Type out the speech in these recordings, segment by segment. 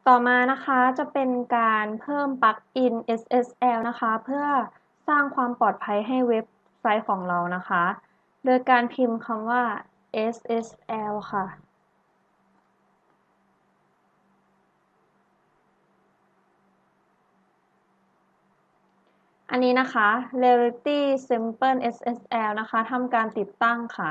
ต่อมานะคะจะเป็นการเพิ่มปลั๊กอิน SSL นะคะเพื่อสร้างความปลอดภัยให้เว็บไซต์ของเรานะคะโดยการพิมพ์คำว่า SSL ค่ะอันนี้นะคะ Reality Simple SSL นะคะทำการติดตั้งค่ะ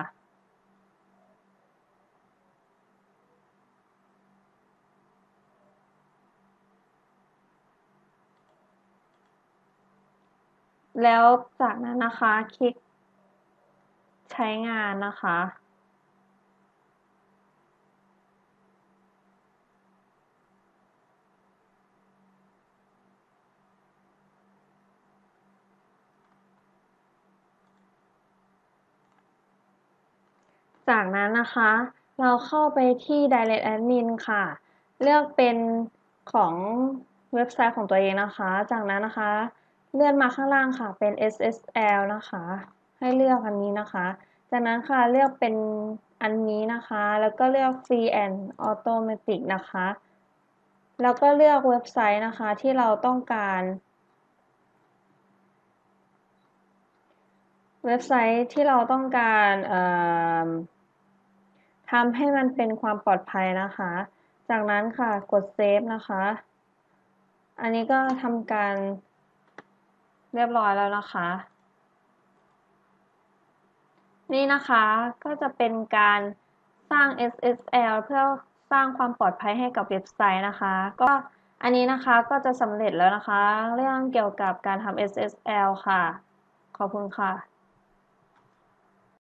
แล้วจากนั้นนะคะคลิกใช้งานนะคะจากนั้นนะคะเราเข้าไปที่ Direct Admin ค่ะเลือกเป็นของเว็บไซต์ของตัวเองนะคะจากนั้นนะคะเลื่อนมาข้างล่างค่ะเป็น SSL นะคะให้เลือกอันนี้นะคะจากนั้นค่ะเลือกเป็นอันนี้นะคะแล้วก็เลือก Free and Automatic นะคะแล้วก็เลือกเว็บไซต์นะคะที่เราต้องการเว็บไซต์ที่เราต้องการทำให้มันเป็นความปลอดภัยนะคะจากนั้นค่ะกดเซฟนะคะอันนี้ก็ทำการเรียบร้อยแล้วนะคะนี่นะคะก็จะเป็นการสร้าง SSL เพื่อสร้างความปลอดภัยให้กับเว็บไซต์นะคะก็อันนี้นะคะก็จะสำเร็จแล้วนะคะเรื่องเกี่ยวกับการทำ SSL ค่ะขอบคุณค่ะ